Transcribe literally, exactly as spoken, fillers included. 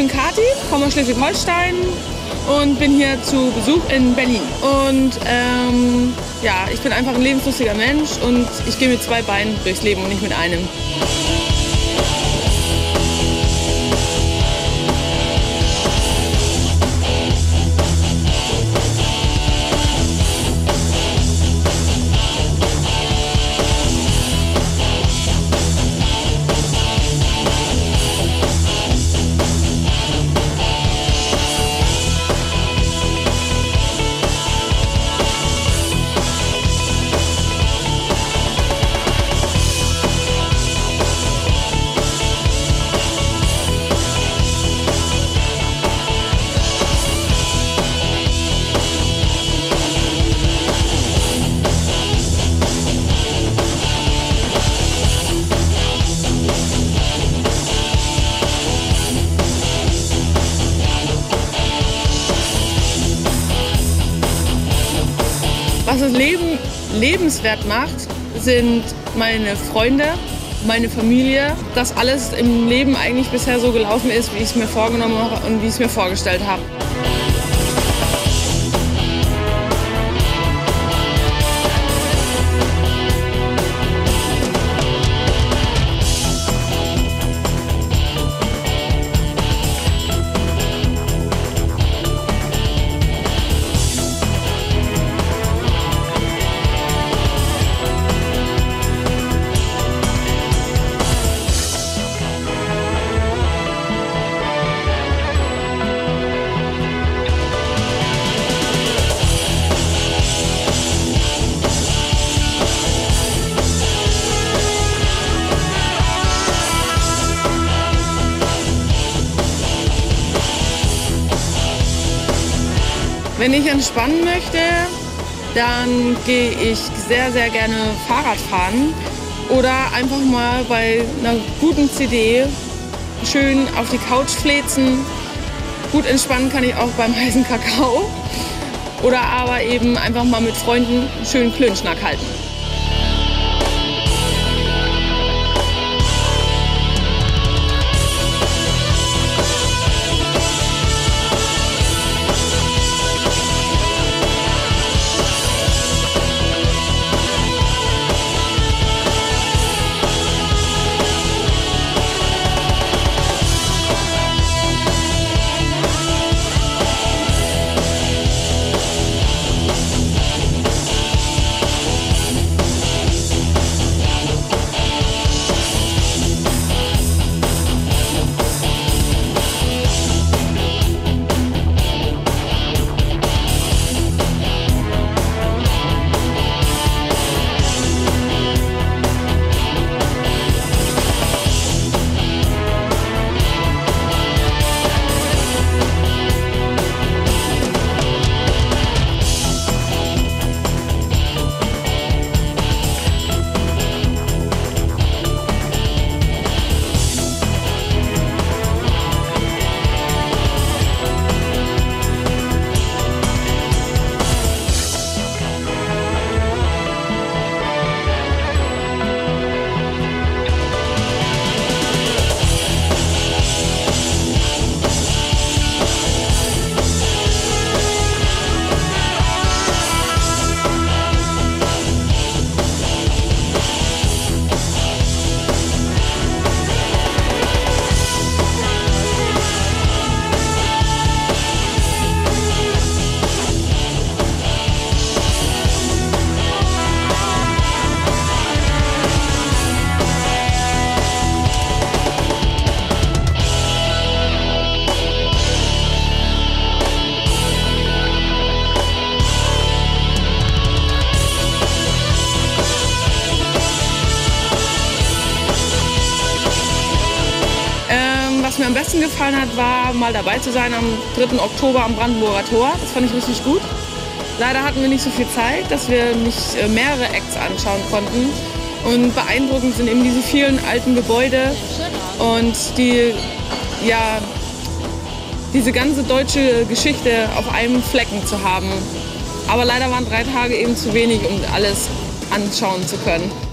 bin Kathi, komme aus Schleswig-Holstein und bin hier zu Besuch in Berlin. Und ähm, ja, ich bin einfach ein lebenslustiger Mensch und ich gehe mit zwei Beinen durchs Leben und nicht mit einem. Was das Leben lebenswert macht, sind meine Freunde, meine Familie, dass alles im Leben eigentlich bisher so gelaufen ist, wie ich es mir vorgenommen habe und wie ich es mir vorgestellt habe. Wenn ich entspannen möchte, dann gehe ich sehr, sehr gerne Fahrrad fahren oder einfach mal bei einer guten C D schön auf die Couch fläzen. Gut entspannen kann ich auch beim heißen Kakao oder aber eben einfach mal mit Freunden einen schönen Klönschnack halten. Was mir am besten gefallen hat, war mal dabei zu sein am dritten Oktober am Brandenburger Tor. Das fand ich richtig gut. Leider hatten wir nicht so viel Zeit, dass wir nicht mehrere Acts anschauen konnten. Und beeindruckend sind eben diese vielen alten Gebäude und die, ja, diese ganze deutsche Geschichte auf einem Flecken zu haben. Aber leider waren drei Tage eben zu wenig, um alles anschauen zu können.